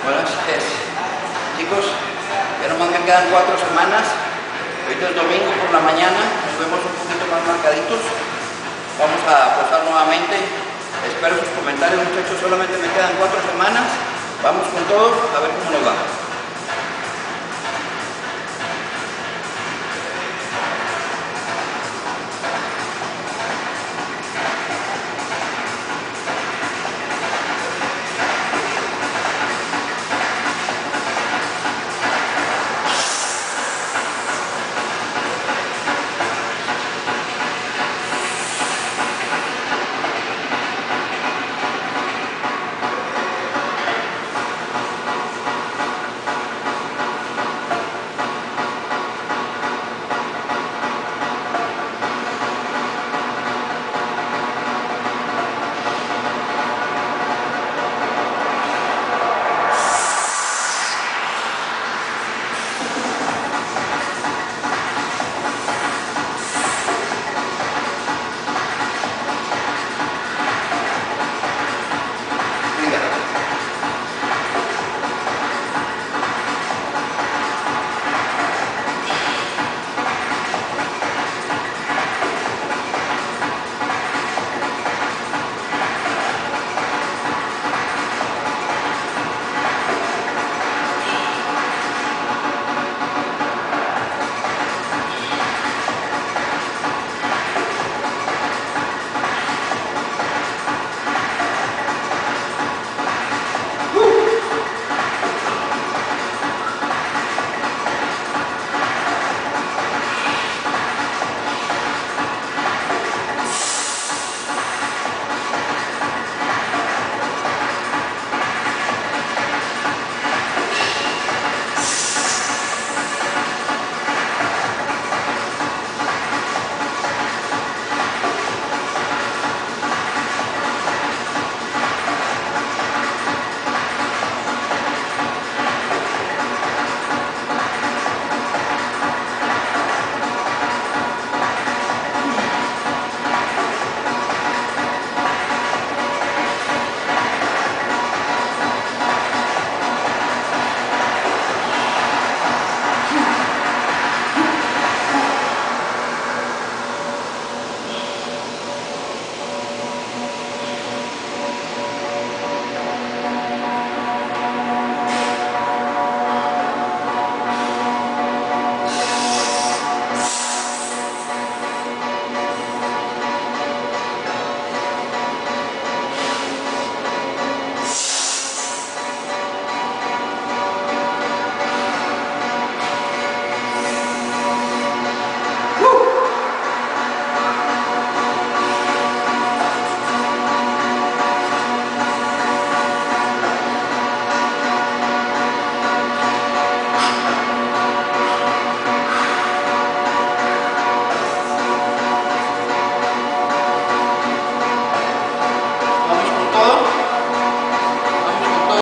Buenas noches, chicos. Ya nomás me quedan 4 semanas. Ahorita es domingo por la mañana. Nos vemos un poquito más marcaditos. Vamos a posar nuevamente. Espero sus comentarios, muchachos. Solamente me quedan 4 semanas. Vamos con todo, a ver cómo nos va.